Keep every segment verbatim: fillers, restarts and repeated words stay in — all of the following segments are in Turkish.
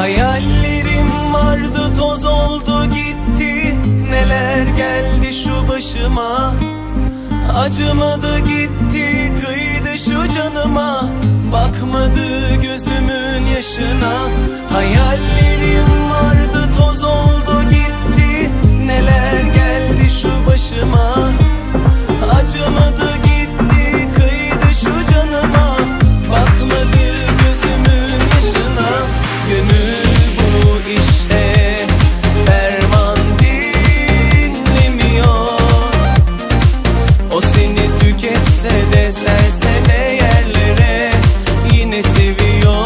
Hayallerim vardı, toz oldu gitti. Neler geldi şu başıma. Acımadı gitti, kıydı şu canıma. Bakmadı gözümün yaşına. Hayallerim vardı, toz oldu gitti. Neler geldi şu başıma. Acımadı gitti, kıydı şu canıma. Bakmadı gözümün yaşına. Gönül bu işte ferman dinlemiyor. O seni tüketse de serse de yerlere yine seviyor.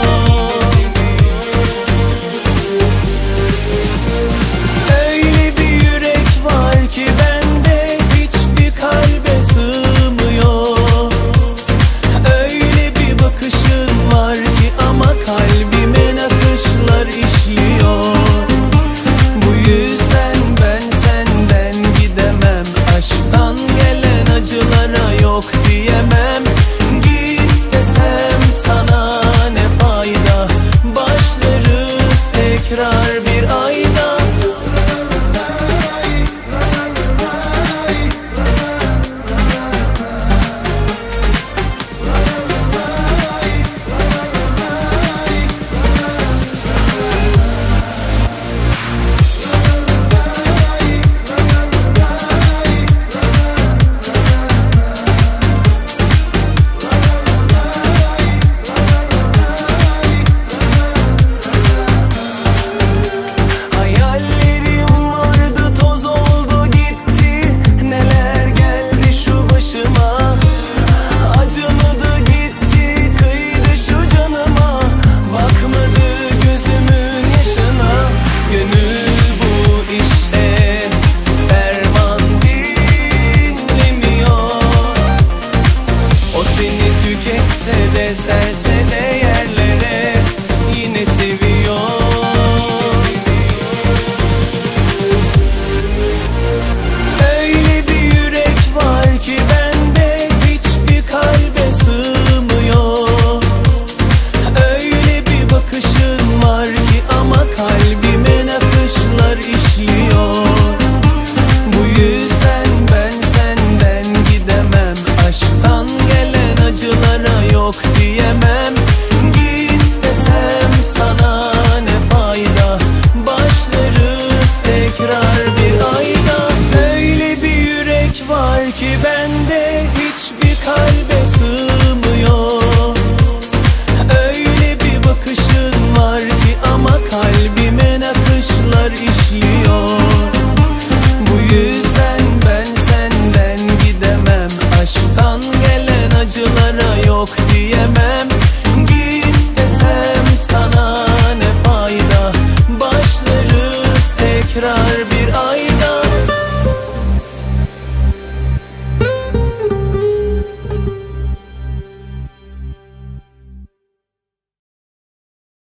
Öyle bir yürek var ki bende hiçbir kalbe sığmıyor. Öyle bir bakışın var ki ama kalbime nakışlar işliyor. Bu yüzden ben senden gidemem. Aşktan gelen acılara yok diyemem. Git desem sana ne fayda. Başlarız tekrar bir ayda. Tüketse de serse de yerlere yine seviyor. Öyle bir yürek var ki bende hiçbir kalbe sığmıyor. Öyle bir bakışın var ki ama kalbime nakışlar işliyor. Bu yüzden ben senden gidemem. Aşktan gelen acılara yok diyemem. Git desem sana ne fayda. Başlarız tekrar bir ayda. Öyle bir yürek var ki bende hiçbir kalbe sığmıyor. Öyle bir bakışın var ki ama kalbime nakışlar işliyor. Bu yüzden ben senden gidemem. Aşktan gelen acılara yok diyemem. Git desem sana ne fayda. Başlarız tekrar bir